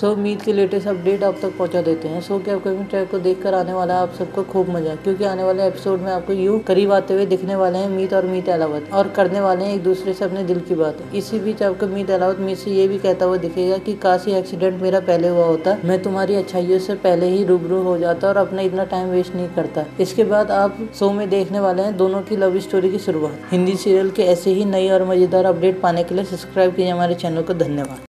सो मीत के latest update आप तक पहुंचा देते हैं। शो के अपकमिंग ट्रैक को देखकर आने वाला है आप सबको खूब मजा, क्योंकि आने वाले एपिसोड में आपको यूं करीब आते हुए दिखने वाले हैं मीत और मीत अहलावत, और करने वाले हैं एक दूसरे से अपने दिल की बात। इसी बीच आपको मीत अहलावत मीत से ये भी कहता हुआ दिखेगा कि काश ये एक्सीडेंट मेरा पहले हुआ होता, मैं तुम्हारी अच्छाइयों से पहले ही रूबरू हो जाता और अपना इतना टाइम वेस्ट नहीं करता। इसके बाद आप शो में देखने वाले हैं दोनों की लव स्टोरी की शुरुआत। हिंदी सीरियल के ऐसे ही नई और मजेदार अपडेट पाने के लिए सब्सक्राइब कीजिए हमारे चैनल को। धन्यवाद।